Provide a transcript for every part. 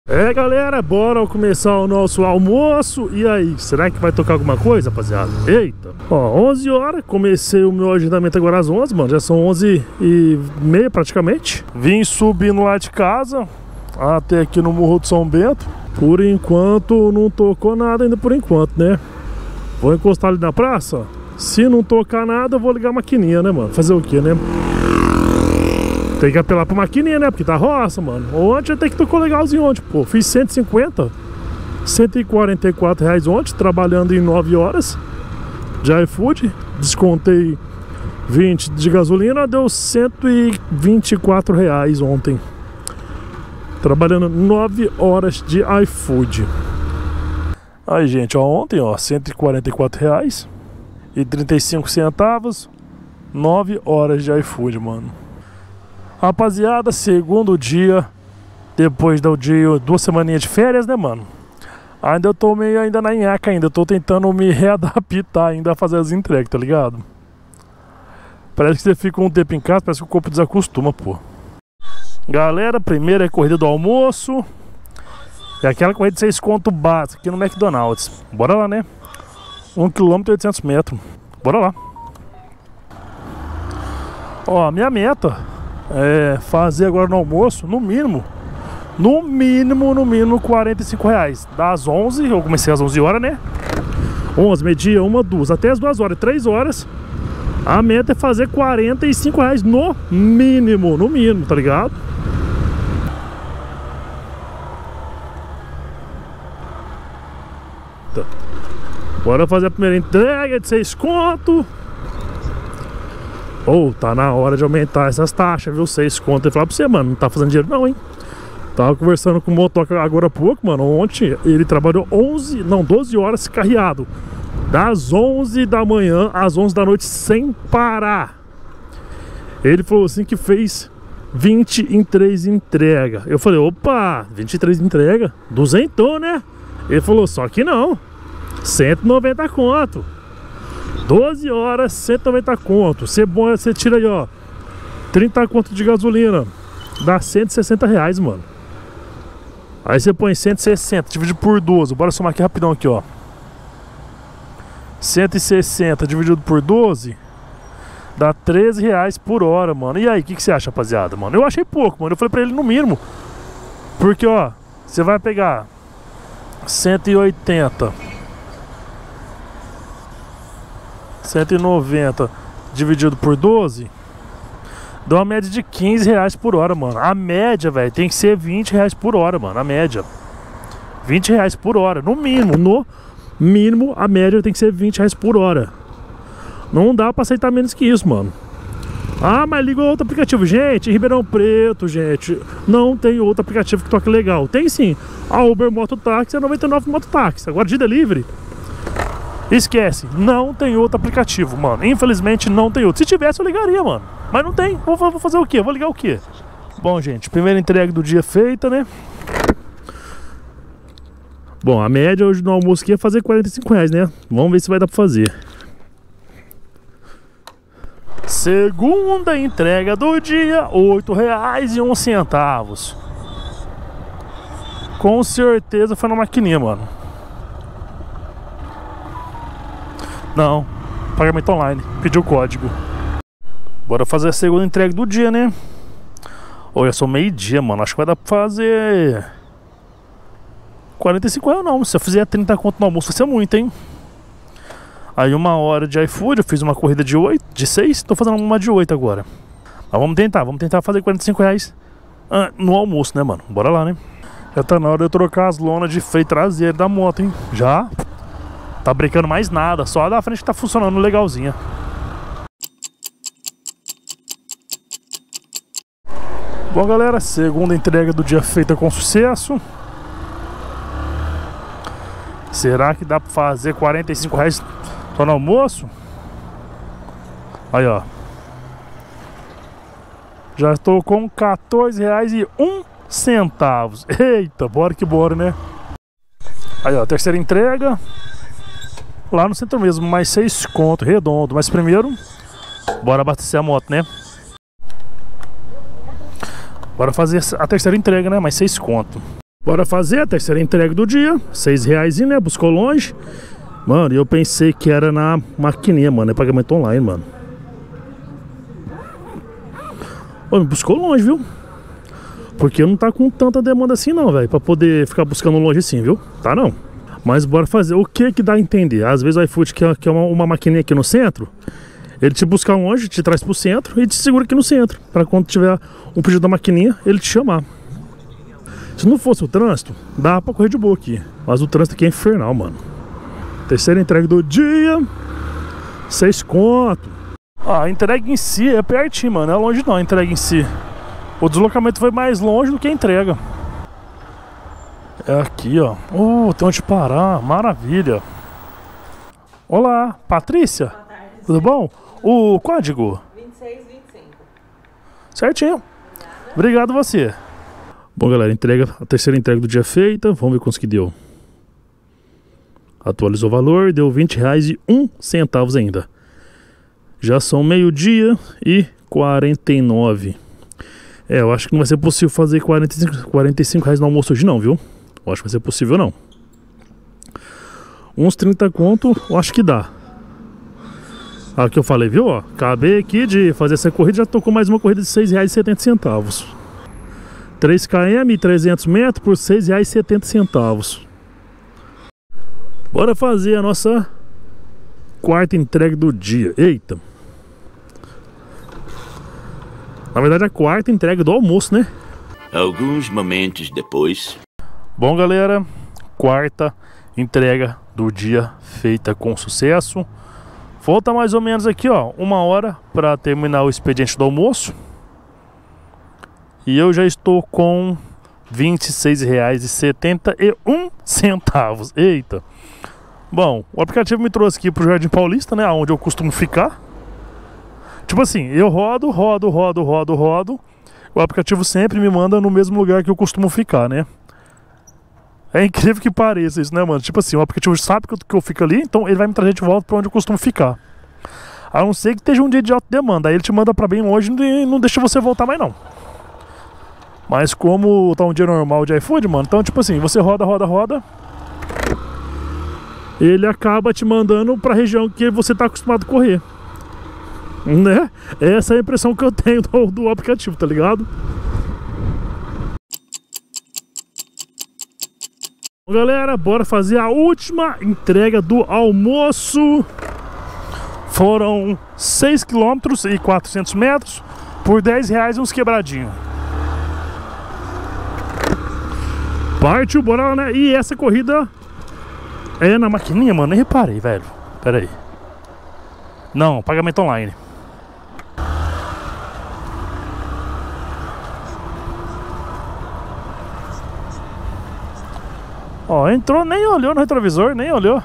Galera, bora começar o nosso almoço. E aí, será que vai tocar alguma coisa, rapaziada? Eita, ó, 11 horas, comecei o meu agendamento agora às 11, mano, já são 11h30 praticamente. Vim subindo lá de casa até aqui no Morro do São Bento. Por enquanto não tocou nada ainda, por enquanto, né? Vou encostar ali na praça. Se não tocar nada, eu vou ligar a maquininha, né, mano? Fazer o que, né? Tem que apelar pra maquininha, né? Porque tá roça, mano. Ontem até que tocou legalzinho ontem, pô. Fiz 150, 144 reais ontem, trabalhando em 9 horas de iFood. Descontei 20 de gasolina, deu 124 reais ontem. Trabalhando 9 horas de iFood. Aí, gente, ó, ontem, ó, 144 reais e 35 centavos, 9 horas de iFood, mano. Rapaziada, segundo dia, depois do dia, 2 semaninhas de férias, né, mano? Ainda eu tô meio ainda na nhaca ainda, eu tô tentando me readaptar ainda a fazer as entregas, tá ligado? Parece que você fica um tempo em casa, parece que o corpo desacostuma, pô. Galera, primeira é a corrida do almoço. É aquela corrida de 6 conto básica aqui no McDonald's. Bora lá, né? 1 km e 800 metros. Bora lá. Ó, a minha meta é fazer agora no almoço, no mínimo 45 reais. Das 11, eu comecei às 11 horas, né? 11, meio-dia, 1, 2, até as 2 horas, 3 horas. A meta é fazer 45 reais no mínimo, tá ligado? Tá. Bora fazer a primeira entrega de 6 conto. Tá na hora de aumentar essas taxas, viu? 6 conto. Eu falar pra você, mano, não tá fazendo dinheiro não, hein? Tava conversando com o motoca agora há pouco, mano. Ontem ele trabalhou 12 horas carreado. Das 11 da manhã às 11 da noite sem parar. Ele falou assim que fez 23 entregas. Eu falei, opa, 23 entregas? 200, né? Ele falou, só que não, 190 conto. 12 horas, 190 conto. Você tira aí, ó, 30 conto de gasolina, dá 160 reais, mano. Aí você põe 160, divide por 12. Bora somar aqui rapidão aqui, ó. 160 dividido por 12 dá 13 reais por hora, mano. E aí, o que você acha, rapaziada, mano? Eu achei pouco, mano. Eu falei pra ele no mínimo. Porque, ó, você vai pegar 180, 190 dividido por 12 dá uma média de 15 reais por hora, mano. A média, velho, tem que ser 20 reais por hora, mano. A média 20 reais por hora, no mínimo. No mínimo, a média tem que ser 20 reais por hora. Não dá pra aceitar menos que isso, mano. Ah, mas liga outro aplicativo. Gente, em Ribeirão Preto, gente, não tem outro aplicativo que toque legal. Tem sim, a Uber Mototáxi é 99 Mototáxi. Agora de delivery, esquece, não tem outro aplicativo, mano. Infelizmente não tem outro. Se tivesse eu ligaria, mano, mas não tem. Vou fazer o quê? Vou ligar o quê? Bom, gente, primeira entrega do dia feita, né? Bom, a média hoje no almoço aqui é fazer 45 reais, né? Vamos ver se vai dar pra fazer. Segunda entrega do dia, R$8,01. Com certeza foi na maquininha, mano. Não, pagamento online, pediu o código. Bora fazer a segunda entrega do dia, né? Olha, só meio-dia, mano. Acho que vai dar pra fazer 45 reais não. Se eu fizer 30 conto no almoço vai ser muito, hein? Aí 1 hora de iFood, eu fiz uma corrida de 6, tô fazendo uma de 8 agora. Mas vamos tentar fazer 45 reais no almoço, né, mano? Bora lá, né? Já tá na hora de eu trocar as lonas de freio traseiro da moto, hein? Já tá brecando mais nada, só a da frente que tá funcionando legalzinha. Bom, galera, segunda entrega do dia feita com sucesso. Será que dá pra fazer 45 reais só no almoço? Aí, ó, já estou com R$14,01. Eita, bora que bora, né? Aí, ó, terceira entrega lá no centro mesmo, mais 6 conto, redondo. Mas primeiro, bora abastecer a moto, né? Bora fazer a terceira entrega, né? Mais 6 conto. Bora fazer a terceira entrega do dia. R$6, né? Buscou longe. Mano, eu pensei que era na maquininha, mano. É pagamento online, mano. Ô, me buscou longe, viu? Porque não tá com tanta demanda assim não, velho. Pra poder ficar buscando longe assim, viu? Tá não. Mas bora fazer. O que que dá a entender? Às vezes o iFood, que é uma maquininha aqui no centro, ele te busca longe, te traz pro centro e te segura aqui no centro. Pra quando tiver um pedido da maquininha, ele te chamar. Se não fosse o trânsito, dá pra correr de boa aqui. Mas o trânsito aqui é infernal, mano. Terceira entrega do dia. 6 conto. Ah, a entrega em si é pertinho, mano. Não é longe não, a entrega em si. O deslocamento foi mais longe do que a entrega. É aqui, ó. Tem onde parar. Maravilha. Olá, Patrícia. Boa tarde. Tudo bom? O código? 2625. Certinho. Obrigado você. Bom, galera, a terceira entrega do dia feita. Vamos ver quanto que deu. Atualizou o valor, deu R$20,01 ainda. Já são 12h e 49. Eu acho que não vai ser possível fazer R$45 no almoço hoje não, viu? Eu acho que vai ser possível não. Uns 30 conto, eu acho que dá. Ah, o que eu falei, viu? Ó, acabei aqui de fazer essa corrida, já tocou mais uma corrida de R$6,70. 3 km e 300 metros por R$6,70. Bora fazer a nossa quarta entrega do dia. Eita. Na verdade, a quarta entrega do almoço, né? Alguns momentos depois. Bom, galera, quarta entrega do dia feita com sucesso. Falta mais ou menos aqui, ó, 1 hora para terminar o expediente do almoço. E eu já estou com R$26,71. Eita. Bom, o aplicativo me trouxe aqui pro Jardim Paulista, né, onde eu costumo ficar. Tipo assim, eu rodo. O aplicativo sempre me manda no mesmo lugar que eu costumo ficar, né? É incrível que pareça isso, né, mano? Tipo assim, o aplicativo sabe que eu fico ali, então ele vai me trazer de volta pra onde eu costumo ficar. A não ser que esteja um dia de alta demanda. Aí ele te manda pra bem longe e não deixa você voltar mais não. Mas como tá um dia normal de iFood, mano, então tipo assim, você roda, ele acaba te mandando pra região que você tá acostumado a correr. Né? Essa é a impressão que eu tenho do aplicativo, tá ligado? Bom, galera, bora fazer a última entrega do almoço. Foram 6 km e 400 metros por R$10 uns quebradinhos. Partiu, bora lá, né? E essa corrida é na maquininha, mano. Nem reparei, velho. Pera aí. Não, pagamento online. Ó, entrou, nem olhou no retrovisor, nem olhou.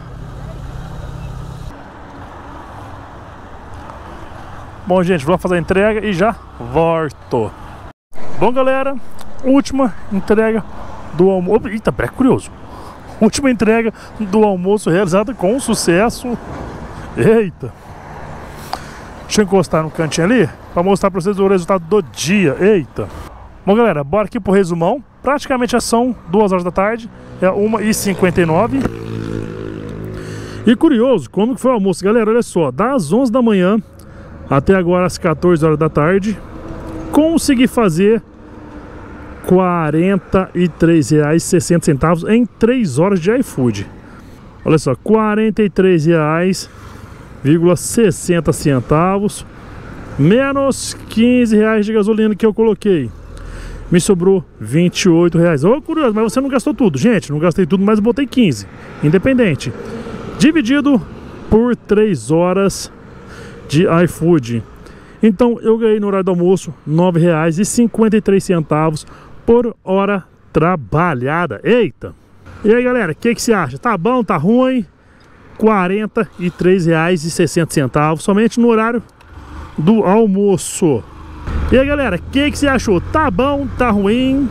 Bom, gente, vou fazer a entrega e já volto. Bom, galera, última entrega do almoço. Eita, pera, curioso. Última entrega do almoço realizada com sucesso. Eita. Deixa eu encostar no cantinho ali para mostrar para vocês o resultado do dia. Eita. Bom, galera, bora aqui pro resumão. Praticamente já são 2 horas da tarde. É 1h59. E curioso, como que foi o almoço, galera? Olha só, das 11 da manhã até agora às 14 horas da tarde, consegui fazer R$43,60 em 3 horas de iFood. Olha só, R$43,60 menos R$15 de gasolina que eu coloquei. Me sobrou R$28. Ô, curioso, mas você não gastou tudo. Gente, não gastei tudo, mas botei 15. Independente. Dividido por 3 horas de iFood. Então eu ganhei no horário do almoço R$9,53 por hora trabalhada. Eita! E aí, galera, o que você acha? Tá bom, tá ruim? R$43,60 somente no horário do almoço. E aí, galera, o que você achou? Tá bom, tá ruim?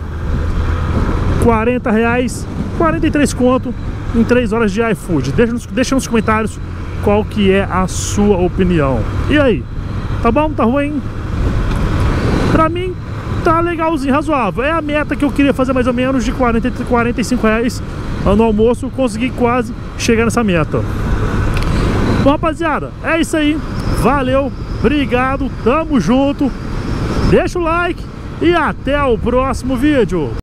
R$40, 43 conto em 3 horas de iFood. Deixa nos comentários qual que é a sua opinião. E aí? Tá bom, tá ruim? Pra mim, tá legalzinho, razoável. É a meta que eu queria fazer mais ou menos de 40 a 45 reais no almoço. Consegui quase chegar nessa meta. Bom, rapaziada, é isso aí. Valeu, obrigado, tamo junto. Deixa o like e até o próximo vídeo.